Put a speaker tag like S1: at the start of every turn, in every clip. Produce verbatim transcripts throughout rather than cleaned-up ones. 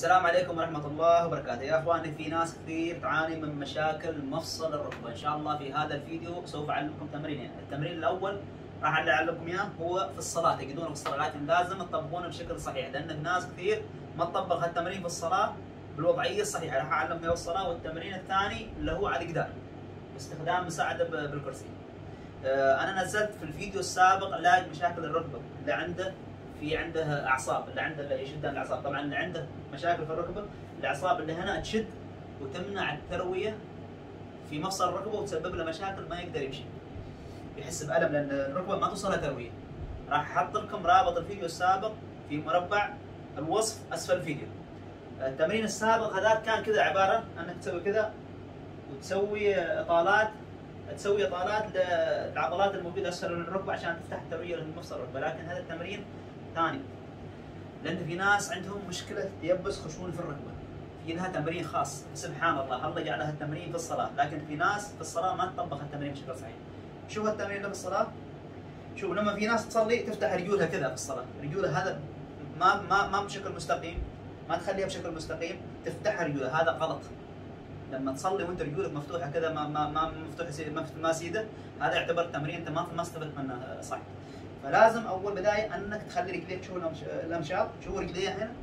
S1: السلام عليكم ورحمة الله وبركاته. يا اخواني، في ناس كثير تعاني من مشاكل مفصل الركبة. ان شاء الله في هذا الفيديو سوف اعلمكم تمرينين. التمرين الاول راح اعلمكم اياه هو في الصلاة، تجدونه في الصلاة، لكن لازم تطبقونه بشكل صحيح، لان في ناس كثير ما تطبق هالتمرين في الصلاة بالوضعية الصحيحة. راح اعلمكم اياه الصلاة. والتمرين الثاني اللي هو على الجدار باستخدام مساعدة بالكرسي. انا نزلت في الفيديو السابق علاج مشاكل الركبة اللي عنده في عنده اعصاب، اللي عنده اللي يشد الاعصاب. طبعا اللي عنده مشاكل في الركبه، الاعصاب اللي هنا تشد وتمنع الترويه في مفصل الركبه وتسبب له مشاكل، ما يقدر يمشي، يحس بالم لان الركبه ما توصلها ترويه. راح احط لكم رابط الفيديو السابق في مربع الوصف اسفل الفيديو. التمرين السابق هذاك كان كذا، عباره انك تسوي كذا وتسوي اطالات، تسوي اطالات للعضلات الموجوده اسفل الركبه عشان تفتح الترويه لمفصل الركبه. لكن هذا التمرين ثاني، لان في ناس عندهم مشكله يبس خشونه في الركبه، في لها تمرين خاص. سبحان الله، الله جعلها التمرين في الصلاه، لكن في ناس في الصلاه ما تطبق التمرين بشكل صحيح. شوف التمرين اللي في الصلاه، شوف لما في ناس تصلي تفتح رجولها كذا في الصلاه، رجولها هذا ما ما ما بشكل مستقيم، ما تخليها بشكل مستقيم، تفتح رجولها، هذا غلط. لما تصلي وانت رجولك مفتوحه كذا، ما ما ما مفتوحه ما سيده، هذا يعتبر تمرين انت ما ما استفدت منه صح. فلازم اول بدايه انك تخلي رجليك، شوف الامشاط، شوف رجليك هنا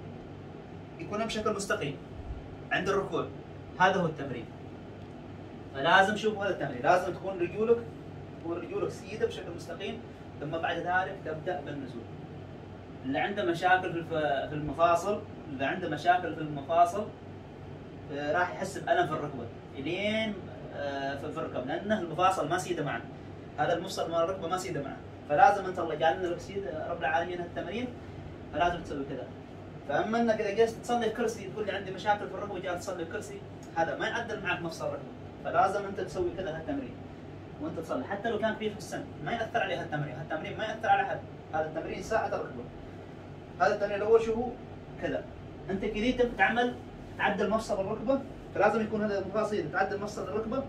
S1: يكون بشكل مستقيم عند الركوع. هذا هو التمرين. فلازم شوف هذا التمرين، لازم تكون رجولك تكون رجولك سيده بشكل مستقيم. ثم بعد ذلك تبدا بالنزول. اللي عنده مشاكل في في المفاصل، اللي عنده مشاكل في المفاصل راح يحس بألم في الركبه الين في الركب، لانه المفاصل ما سيده معه، هذا المفصل من الركبه ما سيده معه. فلازم انت، الله جعلنا لك سيد رب العالمين هالتمرين، فلازم تسوي كذا. فاما انك اذا جلست تصلي في كرسي تقول لي عندي مشاكل في الركبه وجالس تصلي في كرسي، هذا ما يعدل معك مفصل الركبه. فلازم انت تسوي كذا هالتمرين وانت تصلي، حتى لو كان كبير في السن ما ياثر عليه هالتمرين، هالتمرين ما ياثر على احد. هذا التمرين يساعد الركبه. هذا التمرين الاول شو هو؟ كذا. انت كذا تعمل تعدل مفصل الركبه، فلازم يكون هذا المفاصل تعدل مفصل الركبه.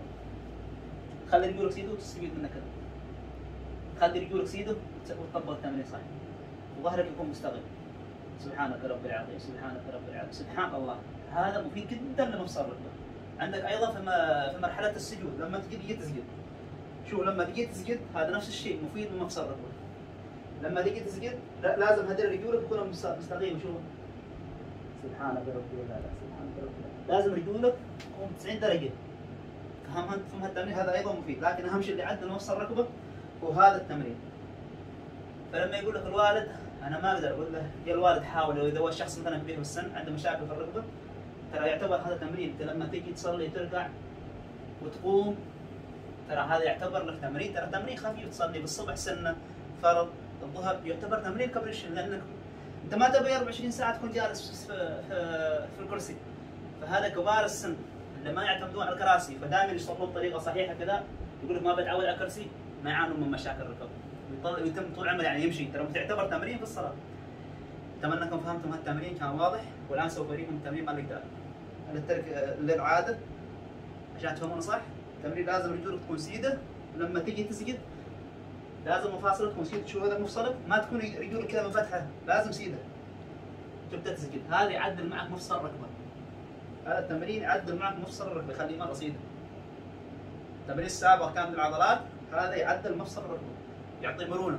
S1: خلي رجولك سيده وتستفيد منه كذا. خلي رجولك سيده وتطبق التمرين صحيح، وظهرك يكون مستقيم. سبحانك رب العظيم، سبحانك رب العظيم، سبحان الله. هذا مفيد جدا لمفصل الركبه. عندك ايضا في في مرحله السجود، لما تجي تسجد، شوف لما تجي تسجد هذا نفس الشيء مفيد لمفصل الركبه. لما تجي تسجد لازم هذول رجولك يكونوا مستقيم. شوف سبحانك ربي الأعلى، سبحانك ربي الأعلى. لازم رجولك تكون تسعين درجه. فهم فهم هالتمرين هذا ايضا مفيد، لكن اهم شيء اللي يعدل مفصل الركبه هو هذا التمرين. فلما يقول لك الوالد انا ما اقدر، اقول له يا الوالد حاول. اذا هو الشخص مثلا كبير في السن عنده مشاكل في الركبه، ترى يعتبر هذا تمرين. انت لما تيجي تصلي تركع وتقوم، ترى هذا يعتبر لك تمرين. ترى تمرين خفيف، تصلي بالصبح سنه فرض، الظهر يعتبر تمرين قبل الشيء، لانك انت ما تبي أربعة وعشرين ساعه تكون جالس في, في, في الكرسي. فهذا كبار السن اللي ما يعتمدون على الكراسي، فدائما يصلون بطريقه صحيحه كذا، يقول لك ما بتعود على الكرسي، ما يعانون من مشاكل الركب، ويتم طول عمره يعني يمشي. ترى تعتبر تمرين في الصلاه. اتمنى انكم فهمتم هالتمرين، كان واضح. والان سوف اوريكم التمرين مال الجدار للترك للعاده عشان تفهمونه صح. التمرين لازم رجولك تكون سيده، ولما تيجي تسجد لازم مفاصلك تكون سيده. شوف هذا مفصلك ما تكون رجولك كذا منفتحه، لازم سيده. تبدا تسجد، هذا يعدل معك مفصل الركبه. هذا التمرين يعدل معك مفصل الركبه، يخليه مره سيده. التمرين السابق كان للعضلات، هذا يعدل مفصل الركبه، يعطي مرونه.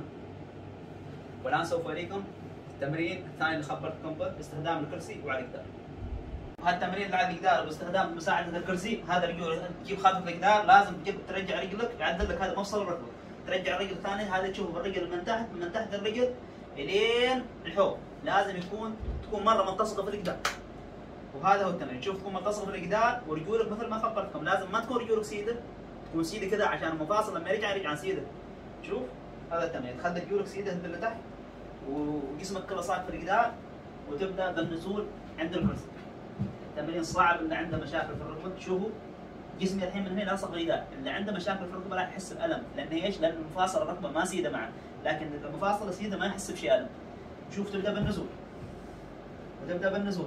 S1: والان سوف اوريكم التمرين الثاني اللي خبرتكم به باستخدام الكرسي وعلى الجدار. هذا التمرين اللي على الجدار باستخدام مساعده الكرسي، هذا رجول تجيب خاتم الجدار، لازم تجيب ترجع رجلك يعدل لك هذا مفصل الركبه. ترجع الرجل الثانيه، هذا تشوف الرجل من تحت، من تحت الرجل الين الحوض، لازم يكون تكون مره ملتصقه في الجدار. وهذا هو التمرين. شوف تكون ملتصقه في الجدار، ورجولك مثل ما خبرتكم لازم ما تكون رجولك سيده، تكون سيده كذا عشان المفاصل لما يرجع يرجع سيده. شوف هذا التمرين، تخلي رجولك سيده اللي تحت وجسمك كله صاق في الجدار، وتبدا بالنزول عند الكرسي. التمرين صعب اللي عنده مشاكل في الركبه. شوفوا جسمي الحين من هنا لاصق في الجدار، اللي عنده مشاكل في الركبه راح يحس بالم، لان ايش؟ لان مفاصل الركبه ما سيده معه، لكن اذا المفاصل سيده ما يحس بشيء الم. شوف تبدا بالنزول، وتبدا بالنزول.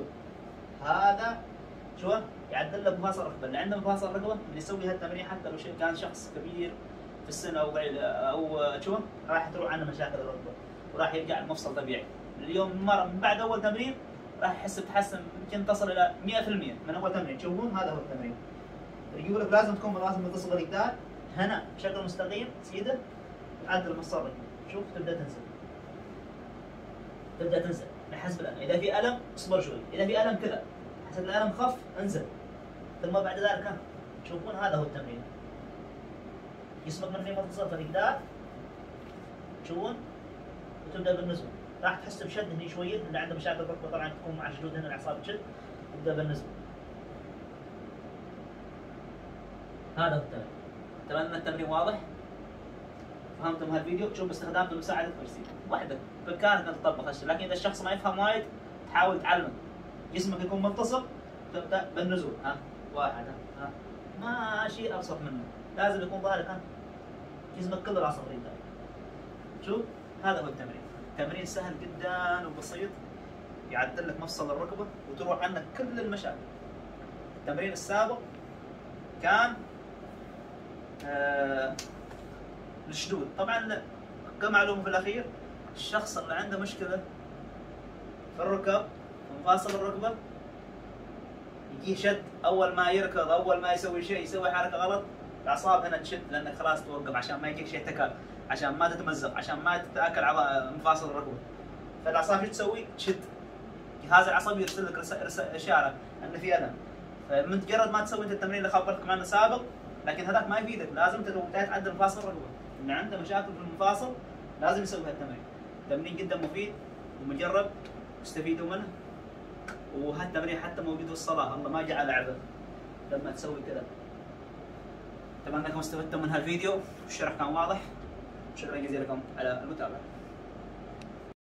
S1: هذا شو يعدل له مفاصل الركبه. اللي عنده مفاصل الركبه من يسوي هالتمرين، حتى لو كان شخص كبير في السن او او شو راح تروح عنه مشاكل الركبه، وراح يرجع المفصل طبيعي. اليوم مره من بعد اول تمرين راح يحس بتحسن يمكن تصل الى مئة بالمئة من اول تمرين. تشوفون هذا هو التمرين. يقول لك لازم تكون راسك متصل بالجدار هنا بشكل مستقيم، تسيده تعدل مفصل. شوف تبدا تنزل، تبدا تنزل بحسب الالم. اذا في الم اصبر شوي، اذا في الم كذا حسب الالم خف انزل، ثم بعد ذلك تشوفون هذا هو التمرين. جسمك من متصل بالجدار تشوفون وتبدا بالنزول. راح تحس بشد هني شويه، اللي عنده مشاكل ركبه طبعا تكون مع شدود هنا الاعصاب تشد، تبدا بالنزول. هذا هو التمرين. اتمنى التمرين واضح. فهمتم هالفيديو؟ شوف باستخدام مساعدة كرسي وحدك بامكانك ان تطبق هالشيء، لكن اذا الشخص ما يفهم وايد تحاول تعلمه. جسمك يكون متصل، تبدا بالنزول. ها واحد، ها ما شيء ابسط منه. لازم يكون ظهرك ها جسمك كله راسه قدام. شوف هذا هو التمرين. تمرين سهل جدا وبسيط، يعدل لك مفصل الركبه وتروح عنك كل المشاكل. التمرين السابق كان آه الشدود. طبعا كمعلومه في الاخير، الشخص اللي عنده مشكله في الركب مفاصل الركبه يجيه شد اول ما يركض، اول ما يسوي شيء يسوي حركه غلط، الاعصاب هنا تشد لانك خلاص توقف عشان ما يجيك شيء تكال، عشان ما تتمزق، عشان ما تتاكل على مفاصل الركبه. فالاعصاب شو تسوي؟ تشد. الجهاز العصبي يرسل لك اشاره ان في الم. فمن مجرد ما تسوي انت التمرين اللي خبرتكم عنه سابق، لكن هذاك ما يفيدك. لازم انت تعدل مفاصل الركبه. اللي عنده مشاكل في المفاصل لازم يسوي هالتمرين. تمرين جدا مفيد ومجرب، استفيدوا منه. وهالتمرين حتى موجود في الصلاه، الله ما جعل لعبه لما تسوي كذا. اتمنى انكم استفدتم من هالفيديو، والشرح كان واضح. شكرا جزيلا لكم على المتابعه.